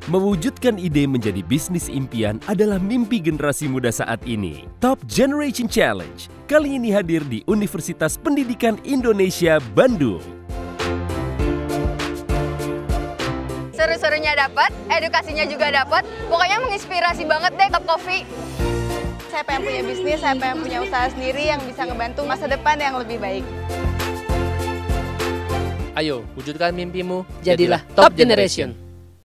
Mewujudkan ide menjadi bisnis impian adalah mimpi generasi muda saat ini. Top Generation Challenge kali ini hadir di Universitas Pendidikan Indonesia Bandung. Seru-serunya dapat, edukasinya juga dapat. Pokoknya menginspirasi banget deh Top Coffee. Saya pengen punya bisnis, saya pengen punya usaha sendiri yang bisa ngebantu masa depan yang lebih baik. Ayo, wujudkan mimpimu, Jadilah Top Generation.